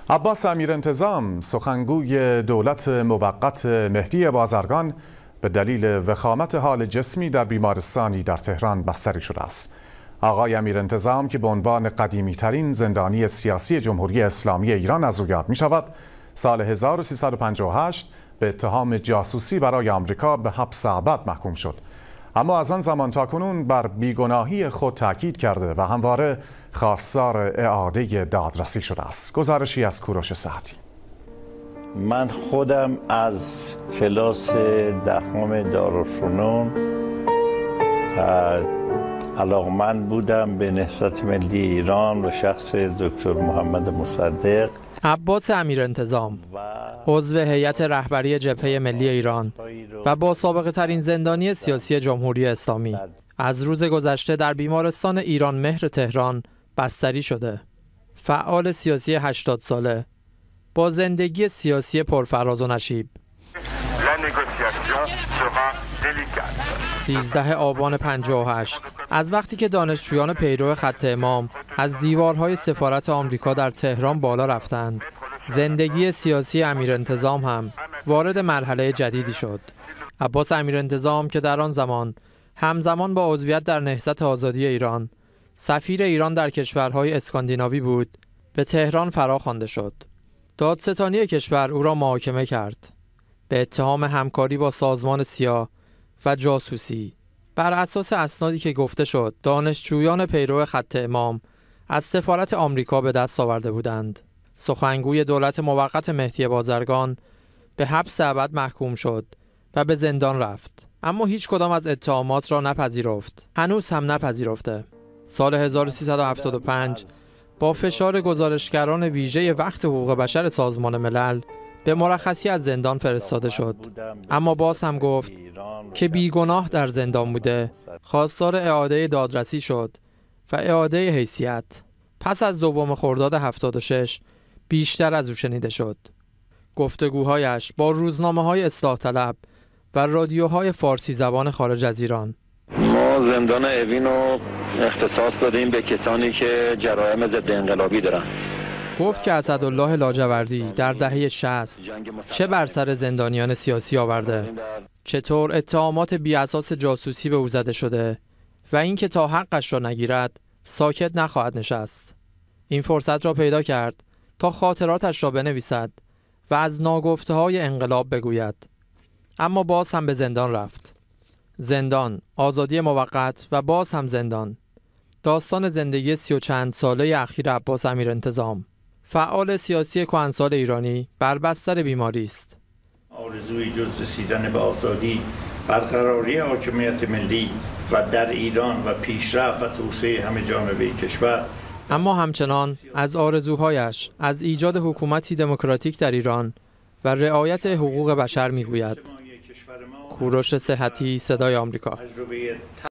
عباس امیرانتظام سخنگوی دولت موقت مهدی بازرگان به دلیل وخامت حال جسمی در بیمارستانی در تهران بستری شده است. آقای امیرانتظام که به عنوان قدیمی ترین زندانی سیاسی جمهوری اسلامی ایران از او یاد می شود، سال 1358 به اتهام جاسوسی برای آمریکا به حبس ابد محکوم شد. اما از آن زمان تاکنون بر بیگناهی خود تاکید کرده و همواره خواستار اعاده دادرسی شده است. گزارشی از کوروش صحتی. من خودم از کلاس دهم دارالفنون علاقمند بودم به نهضت ملی ایران و شخص دکتر محمد مصدق. عباس امیرانتظام عضو هیئت رهبری جبهه ملی ایران و با سابقه ترین زندانی سیاسی جمهوری اسلامی از روز گذشته در بیمارستان ایران مهر تهران بستری شده. فعال سیاسی 80 ساله با زندگی سیاسی پرفراز و نشیب. 13 آبان 58 از وقتی که دانشجویان پیرو خط امام از دیوارهای سفارت آمریکا در تهران بالا رفتند، زندگی سیاسی امیرانتظام هم وارد مرحله جدیدی شد. عباس امیرانتظام که در آن زمان همزمان با عضویت در نهضت آزادی ایران سفیر ایران در کشورهای اسکاندیناوی بود، به تهران فرا خوانده شد. دادستانی کشور او را محاکمه کرد به اتهام همکاری با سازمان سیا و جاسوسی. بر اساس اسنادی که گفته شد، دانشجویان پیرو خط امام از سفارت آمریکا به دست آورده بودند. سخنگوی دولت موقت مهدی بازرگان به حبس ابد محکوم شد و به زندان رفت، اما هیچ کدام از اتهامات را نپذیرفت. هنوز هم نپذیرفته. سال 1375 با فشار گزارشگران ویژه وقت حقوق بشر سازمان ملل به مرخصی از زندان فرستاده شد، اما باز هم گفت که بیگناه در زندان بوده، خواستار اعاده دادرسی شد و اعاده حیثیت. پس از 2 خرداد 76 بیشتر از او شنیده شد. گفتگوهایش با روزنامه‌های اصلاح طلب و رادیوهای فارسی زبان خارج از ایران. ما زندان اوین رو اختصاص دادیم به کسانی که جرایم ضد انقلابی دارن. گفت که اسدالله لاجوردی در دهه 60 چه بر سر زندانیان سیاسی آورده، چطور اتهامات بی اساس جاسوسی به او زده شده و اینکه تا حقش را نگیرد ساکت نخواهد نشست. این فرصت را پیدا کرد تا خاطراتش را بنویسد و از ناگفته‌های انقلاب بگوید، اما باز هم به زندان رفت. زندان، آزادی موقت و باز هم زندان. داستان زندگی 30 و چند ساله اخیر عباس امیرانتظام، فعال سیاسی کهنسال ایرانی، بر بستر بیماری است. آرزوی جز رسیدن به آزادی، برقراری حاکمیت ملی و در ایران و پیشرفت و توسعه همه جانبه کشور، اما همچنان از آرزوهایش از ایجاد حکومتی دموکراتیک در ایران و رعایت حقوق بشر میگوید. کوروش صحتی، صدای آمریکا.